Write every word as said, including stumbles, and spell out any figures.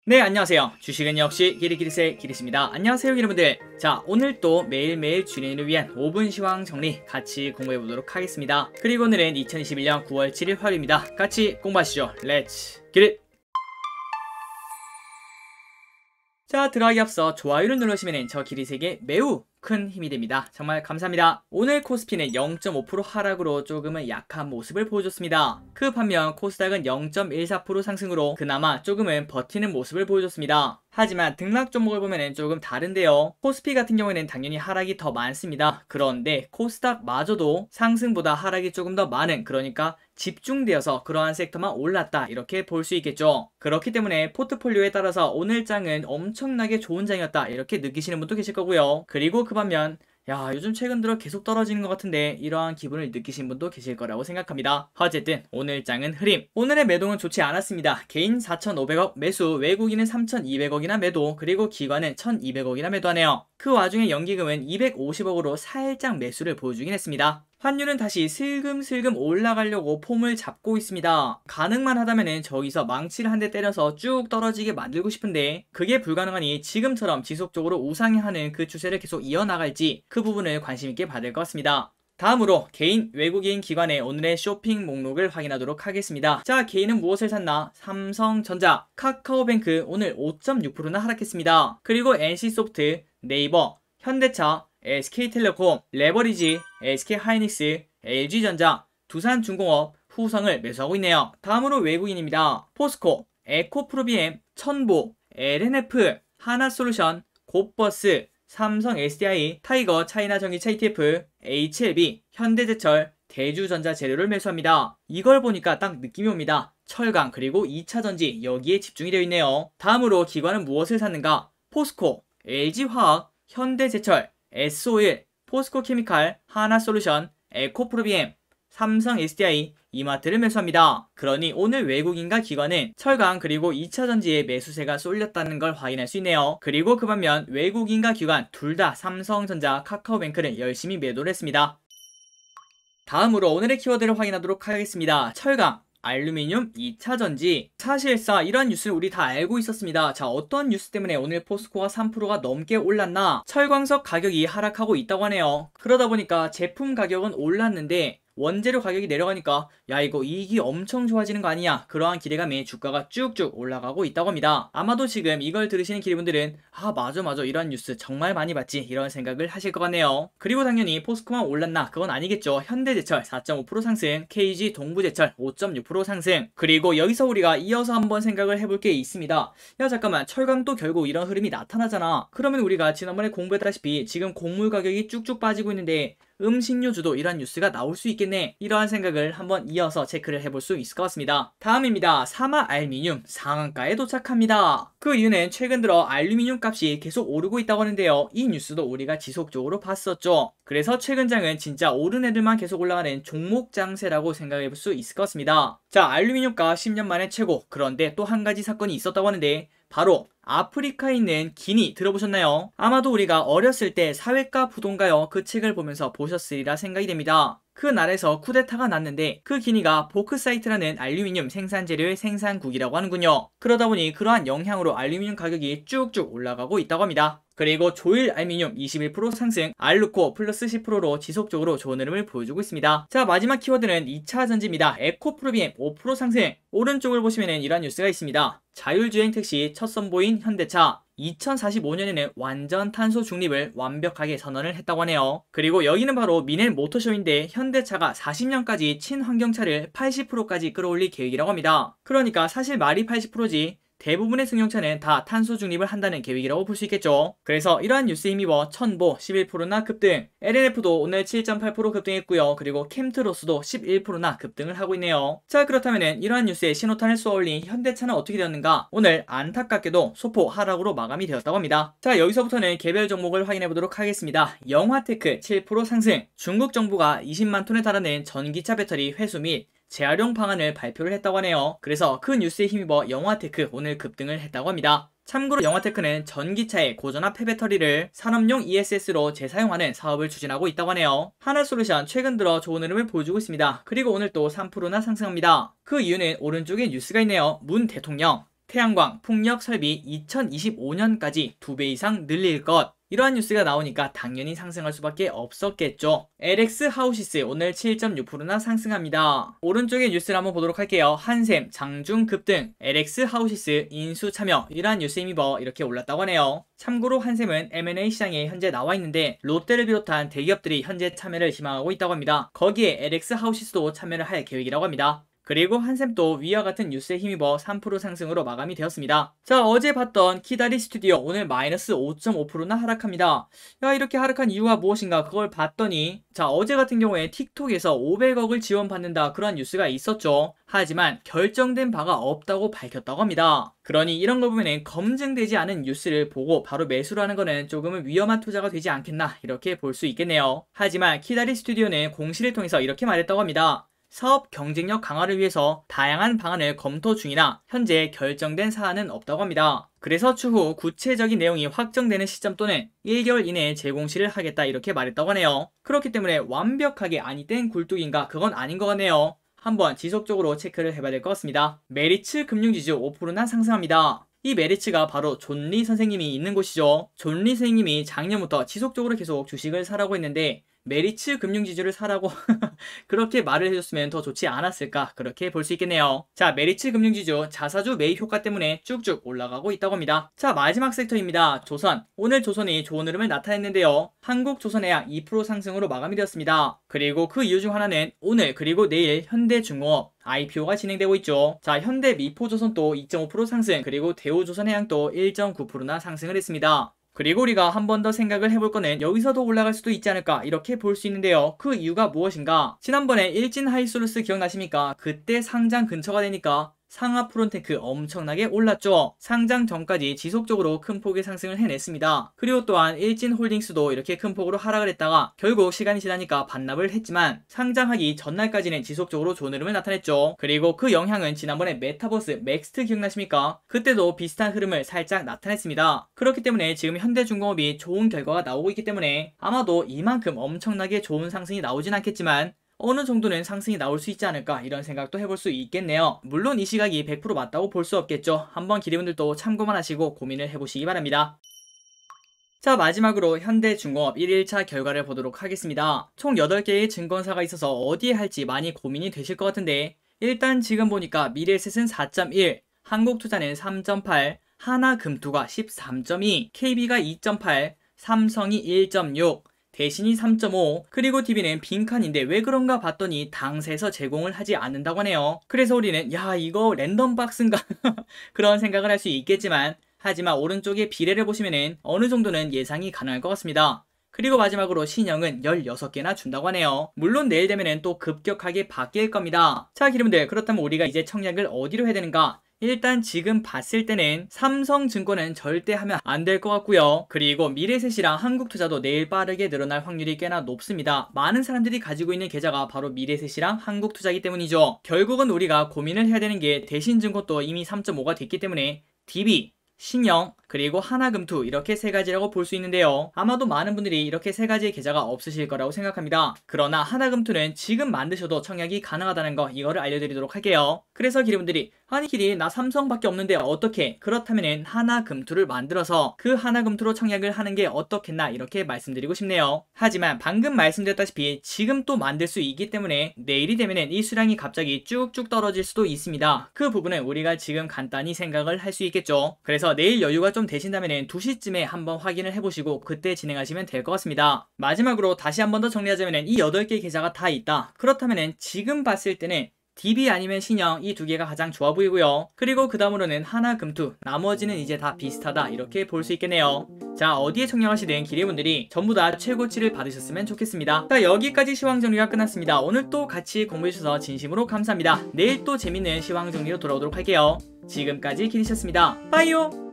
네, 안녕하세요. 주식은 역시 기리기리세 기리십니다. 안녕하세요 여러분들. 자, 오늘 또 매일매일 주린이를 위한 오 분 시황 정리 같이 공부해보도록 하겠습니다. 그리고 오늘은 이천이십일 년 구월 칠일 화요일입니다. 같이 공부하시죠. 렛츠 기릿! 자, 들어가기 앞서 좋아요를 누르시면 저 기리세계 매우 큰 힘이 됩니다. 정말 감사합니다. 오늘 코스피는 영 점 오 퍼센트 하락으로 조금은 약한 모습을 보여줬습니다. 그 반면 코스닥은 영 점 일사 퍼센트 상승으로 그나마 조금은 버티는 모습을 보여줬습니다. 하지만 등락 종목을 보면 조금 다른데요. 코스피 같은 경우에는 당연히 하락이 더 많습니다. 그런데 코스닥마저도 상승보다 하락이 조금 더 많은, 그러니까 집중되어서 그러한 섹터만 올랐다 이렇게 볼 수 있겠죠. 그렇기 때문에 포트폴리오에 따라서 오늘 장은 엄청나게 좋은 장이었다 이렇게 느끼시는 분도 계실 거고요. 그리고 그 반면 야, 요즘 최근 들어 계속 떨어지는 것 같은데 이러한 기분을 느끼신 분도 계실 거라고 생각합니다. 어쨌든 오늘 장은 흐림. 오늘의 매도는 좋지 않았습니다. 개인 사천오백억 매수, 외국인은 삼천이백억이나 매도, 그리고 기관은 천이백억이나 매도하네요. 그 와중에 연기금은 이백오십억으로 살짝 매수를 보여주긴 했습니다. 환율은 다시 슬금슬금 올라가려고 폼을 잡고 있습니다. 가능만 하다면 저기서 망치를 한 대 때려서 쭉 떨어지게 만들고 싶은데 그게 불가능하니 지금처럼 지속적으로 우상향하는 그 추세를 계속 이어나갈지 그 부분을 관심있게 봐야 될 것 같습니다. 다음으로 개인, 외국인, 기관의 오늘의 쇼핑 목록을 확인하도록 하겠습니다. 자, 개인은 무엇을 샀나? 삼성전자, 카카오뱅크 오늘 오 점 육 퍼센트나 하락했습니다. 그리고 엔씨소프트, 네이버, 현대차, 에스케이텔레콤, 레버리지, 에스케이하이닉스, 엘지전자, 두산중공업, 후성을 매수하고 있네요. 다음으로 외국인입니다. 포스코, 에코프로비엠, 천보, 엘엔에프, 하나솔루션, 곱버스, 삼성 에스디아이, 타이거 차이나 전기차 이티에프, 에이치엘비, 현대제철, 대주전자 재료를 매수합니다. 이걸 보니까 딱 느낌이 옵니다. 철강 그리고 이차전지 여기에 집중이 되어 있네요. 다음으로 기관은 무엇을 샀는가? 포스코, 엘지화학, 현대제철, 에스오일, 포스코케미칼, 하나솔루션, 에코프로비엠, 삼성 에스디아이, 이마트를 매수합니다. 그러니 오늘 외국인과 기관은 철강 그리고 이차전지의 매수세가 쏠렸다는 걸 확인할 수 있네요. 그리고 그 반면 외국인과 기관 둘 다 삼성전자, 카카오뱅크를 열심히 매도를 했습니다. 다음으로 오늘의 키워드를 확인하도록 하겠습니다. 철강, 알루미늄, 이차전지. 사실상 이런 뉴스를 우리 다 알고 있었습니다. 자, 어떤 뉴스 때문에 오늘 포스코가 삼 퍼센트가 넘게 올랐나? 철광석 가격이 하락하고 있다고 하네요. 그러다 보니까 제품 가격은 올랐는데 원재료 가격이 내려가니까 야, 이거 이익이 엄청 좋아지는 거 아니야? 그러한 기대감에 주가가 쭉쭉 올라가고 있다고 합니다. 아마도 지금 이걸 들으시는 기리분들은 아, 맞아 맞아 이런 뉴스 정말 많이 봤지 이런 생각을 하실 것 같네요. 그리고 당연히 포스코만 올랐나? 그건 아니겠죠. 현대제철 사 점 오 퍼센트 상승, 케이지 동부제철 오 점 육 퍼센트 상승. 그리고 여기서 우리가 이어서 한번 생각을 해볼 게 있습니다. 야, 잠깐만, 철강도 결국 이런 흐름이 나타나잖아. 그러면 우리가 지난번에 공부했다시피 지금 곡물 가격이 쭉쭉 빠지고 있는데 음식료주도 이런 뉴스가 나올 수 있겠네. 이러한 생각을 한번 이어서 체크를 해볼 수 있을 것 같습니다. 다음입니다. 사마알미늄 상한가에 도착합니다. 그 이유는 최근 들어 알루미늄 값이 계속 오르고 있다고 하는데요. 이 뉴스도 우리가 지속적으로 봤었죠. 그래서 최근 장은 진짜 오른 애들만 계속 올라가는 종목 장세라고 생각해 볼 수 있을 것 같습니다. 자, 알루미늄가 십 년 만에 최고. 그런데 또 한 가지 사건이 있었다고 하는데 바로 아프리카에 있는 기니 들어보셨나요? 아마도 우리가 어렸을 때 사회과 부동가요 그 책을 보면서 보셨으리라 생각이 됩니다. 그 나라에서 쿠데타가 났는데 그 기니가 보크사이트라는 알루미늄 생산 재료의 생산국이라고 하는군요. 그러다 보니 그러한 영향으로 알루미늄 가격이 쭉쭉 올라가고 있다고 합니다. 그리고 조일 알미늄 이십일 퍼센트 상승, 알루코 플러스 십 퍼센트로 지속적으로 좋은 흐름을 보여주고 있습니다. 자, 마지막 키워드는 이차전지입니다. 에코프로비엠 오 퍼센트 상승. 오른쪽을 보시면 이런 뉴스가 있습니다. 자율주행 택시 첫 선보인 현대차. 이천사십오 년에는 완전 탄소 중립을 완벽하게 선언을 했다고 하네요. 그리고 여기는 바로 미넨 모터쇼인데 현대차가 사십 년까지 친환경차를 팔십 퍼센트까지 끌어올릴 계획이라고 합니다. 그러니까 사실 말이 팔십 퍼센트지 대부분의 승용차는 다 탄소 중립을 한다는 계획이라고 볼 수 있겠죠. 그래서 이러한 뉴스에 힘입어 천보 십일 퍼센트나 급등, 엘엔에프도 오늘 칠 점 팔 퍼센트 급등했고요. 그리고 캠트로스도 십일 퍼센트나 급등을 하고 있네요. 자, 그렇다면 이러한 뉴스에 신호탄을 쏘아올린 현대차는 어떻게 되었는가? 오늘 안타깝게도 소폭 하락으로 마감이 되었다고 합니다. 자, 여기서부터는 개별 종목을 확인해 보도록 하겠습니다. 영화테크 칠 퍼센트 상승. 중국 정부가 이십만 톤에 달하는 전기차 배터리 회수 및 재활용 방안을 발표를 했다고 하네요. 그래서 그 뉴스에 힘입어 영화테크 오늘 급등을 했다고 합니다. 참고로 영화테크는 전기차의 고전압 폐배터리를 산업용 이에스에스로 재사용하는 사업을 추진하고 있다고 하네요. 하나솔루션 최근 들어 좋은 흐름을 보여주고 있습니다. 그리고 오늘 또 삼 퍼센트나 상승합니다. 그 이유는 오른쪽에 뉴스가 있네요. 문 대통령 태양광, 풍력 설비 이천이십오 년까지 두 배 이상 늘릴 것. 이러한 뉴스가 나오니까 당연히 상승할 수밖에 없었겠죠. 엘엑스 하우시스 오늘 칠 점 육 퍼센트나 상승합니다. 오른쪽의 뉴스를 한번 보도록 할게요. 한샘, 장중 급등, 엘엑스 하우시스 인수 참여, 이러한 뉴스에 힘입어 이렇게 올랐다고 하네요. 참고로 한샘은 엠 앤 에이 시장에 현재 나와 있는데 롯데를 비롯한 대기업들이 현재 참여를 희망하고 있다고 합니다. 거기에 엘엑스 하우시스도 참여를 할 계획이라고 합니다. 그리고 한샘도 위와 같은 뉴스에 힘입어 삼 퍼센트 상승으로 마감이 되었습니다. 자, 어제 봤던 키다리 스튜디오 오늘 마이너스 오 점 오 퍼센트나 하락합니다. 야, 이렇게 하락한 이유가 무엇인가 그걸 봤더니, 자, 어제 같은 경우에 틱톡에서 오백억을 지원받는다 그런 뉴스가 있었죠. 하지만 결정된 바가 없다고 밝혔다고 합니다. 그러니 이런 거 보면은 검증되지 않은 뉴스를 보고 바로 매수를 하는 거는 조금은 위험한 투자가 되지 않겠나 이렇게 볼 수 있겠네요. 하지만 키다리 스튜디오는 공시를 통해서 이렇게 말했다고 합니다. 사업 경쟁력 강화를 위해서 다양한 방안을 검토 중이나 현재 결정된 사안은 없다고 합니다. 그래서 추후 구체적인 내용이 확정되는 시점 또는 일 개월 이내에 재공시를 하겠다 이렇게 말했다고 하네요. 그렇기 때문에 완벽하게 아니 땐 굴뚝인가 그건 아닌 것 같네요. 한번 지속적으로 체크를 해봐야 될 것 같습니다. 메리츠 금융지주 오 퍼센트나 상승합니다. 이 메리츠가 바로 존리 선생님이 있는 곳이죠. 존리 선생님이 작년부터 지속적으로 계속 주식을 사라고 했는데 메리츠 금융지주를 사라고 그렇게 말을 해줬으면 더 좋지 않았을까 그렇게 볼 수 있겠네요. 자, 메리츠 금융지주 자사주 매입 효과 때문에 쭉쭉 올라가고 있다고 합니다. 자, 마지막 섹터입니다. 조선. 오늘 조선이 좋은 흐름을 나타냈는데요. 한국조선해양 이 퍼센트 상승으로 마감이 되었습니다. 그리고 그 이유 중 하나는 오늘 그리고 내일 현대중공업 아이 피 오가 진행되고 있죠. 자, 현대미포조선도 이 점 오 퍼센트 상승, 그리고 대우조선해양도 일 점 구 퍼센트나 상승을 했습니다. 그리고 우리가 한 번 더 생각을 해볼 거는 여기서도 올라갈 수도 있지 않을까 이렇게 볼 수 있는데요. 그 이유가 무엇인가? 지난번에 일진 하이솔루스 기억나십니까? 그때 상장 근처가 되니까 상하 프론테크 엄청나게 올랐죠. 상장 전까지 지속적으로 큰 폭의 상승을 해냈습니다. 그리고 또한 일진홀딩스도 이렇게 큰 폭으로 하락을 했다가 결국 시간이 지나니까 반납을 했지만 상장하기 전날까지는 지속적으로 좋은 흐름을 나타냈죠. 그리고 그 영향은 지난번에 메타버스 맥스트 기억나십니까? 그때도 비슷한 흐름을 살짝 나타냈습니다. 그렇기 때문에 지금 현대중공업이 좋은 결과가 나오고 있기 때문에 아마도 이만큼 엄청나게 좋은 상승이 나오진 않겠지만 어느 정도는 상승이 나올 수 있지 않을까 이런 생각도 해볼 수 있겠네요. 물론 이 시각이 백 퍼센트 맞다고 볼 수 없겠죠. 한번 기대분들도 참고만 하시고 고민을 해보시기 바랍니다. 자, 마지막으로 현대중공업 일 일차 결과를 보도록 하겠습니다. 총 여덟 개의 증권사가 있어서 어디에 할지 많이 고민이 되실 것 같은데 일단 지금 보니까 미래에셋은 사 점 일, 한국투자는 삼 점 팔, 하나금투가 십삼 점 이, 케이비가 이 점 팔, 삼성이 일 점 육, 대신이 삼 점 오, 그리고 디비는 빈칸인데 왜 그런가 봤더니 당사에서 제공을 하지 않는다고 하네요. 그래서 우리는 야, 이거 랜덤박스인가 그런 생각을 할 수 있겠지만, 하지만 오른쪽에 비례를 보시면은 어느 정도는 예상이 가능할 것 같습니다. 그리고 마지막으로 신형은 열여섯 개나 준다고 하네요. 물론 내일 되면은 또 급격하게 바뀔 겁니다. 자, 여러분들, 그렇다면 우리가 이제 청약을 어디로 해야 되는가? 일단 지금 봤을 때는 삼성증권은 절대 하면 안 될 것 같고요. 그리고 미래셋이랑 한국투자도 내일 빠르게 늘어날 확률이 꽤나 높습니다. 많은 사람들이 가지고 있는 계좌가 바로 미래셋이랑 한국투자이기 때문이죠. 결국은 우리가 고민을 해야 되는 게 대신증권도 이미 삼 점 오가 됐기 때문에 디비, 신형, 그리고 하나금투 이렇게 세 가지라고 볼 수 있는데요. 아마도 많은 분들이 이렇게 세 가지의 계좌가 없으실 거라고 생각합니다. 그러나 하나금투는 지금 만드셔도 청약이 가능하다는 거 이거를 알려드리도록 할게요. 그래서 기리분들이 아니 기리 나 삼성밖에 없는데 어떻게? 그렇다면은 하나금투를 만들어서 그 하나금투로 청약을 하는 게 어떻겠나 이렇게 말씀드리고 싶네요. 하지만 방금 말씀드렸다시피 지금 또 만들 수 있기 때문에 내일이 되면은 이 수량이 갑자기 쭉쭉 떨어질 수도 있습니다. 그 부분은 우리가 지금 간단히 생각을 할 수 있겠죠. 그래서 내일 여유가 좀 되신다면 두 시쯤에 한번 확인을 해보시고 그때 진행하시면 될 것 같습니다. 마지막으로 다시 한 번 더 정리하자면 이 여덟 개 계좌가 다 있다. 그렇다면 지금 봤을 때는 디비 아니면 신형 이 두 개가 가장 좋아 보이고요. 그리고 그 다음으로는 하나금투, 나머지는 이제 다 비슷하다 이렇게 볼 수 있겠네요. 자, 어디에 청약하시든 기대분들이 전부 다 최고치를 받으셨으면 좋겠습니다. 자, 여기까지 시황 정리가 끝났습니다. 오늘 또 같이 공부해주셔서 진심으로 감사합니다. 내일 또 재밌는 시황 정리로 돌아오도록 할게요. 지금까지 기리셨습니다. 빠이요.